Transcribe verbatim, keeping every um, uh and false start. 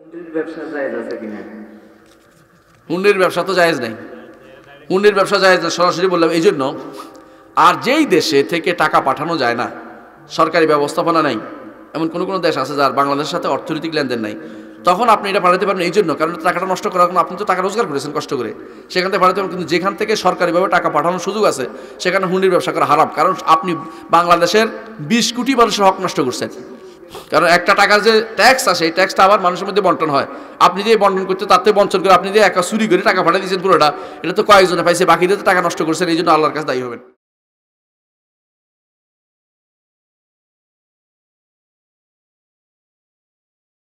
ব্যবসা জায়েজ আছে কিনা? হুন্ডির ব্যবসা তো জায়েজ নাই, হুন্ডির ব্যবসা জায়েজ না, সরাসরি বললাম। এই জন্য আর যেই দেশে থেকে টাকা পাঠানো যায় না, সরকারি ব্যবস্থাপনা নাই, এমন কোনো কোনো দেশ আছে যার বাংলাদেশের সাথে অর্থনৈতিক লেনদেন নাই, তখন আপনি এটা পাঠাতে পারেন। এই জন্য কারণ টাকাটা নষ্ট করার কারণে আপনি তো টাকা রোজগার করেছেন কষ্ট করে, সেখান থেকে পাঠাতে পারেন। কিন্তু যেখান থেকে সরকারিভাবে টাকা পাঠানোর সুযোগ আছে সেখানে হুন্ডির ব্যবসা করা হারাম, কারণ আপনি বাংলাদেশের বিশ কোটি মানুষের হক নষ্ট করছেন। কারণ একটা টাকার যে ট্যাক্স আসে, এই ট্যাক্সটা আবার মানুষের মধ্যে বন্টন হয়। আপনি যে বন্টন করতে তার থেকে বঞ্চন করে আপনি যে একা চুরি করে টাকা পাঠিয়ে দিয়েছেন পুরোটা, এটা তো কয়েকজনে পাইছে, বাকিদের তো টাকা নষ্ট করছেন। এই জন্য আল্লাহর কাছে দায়ী হবেন।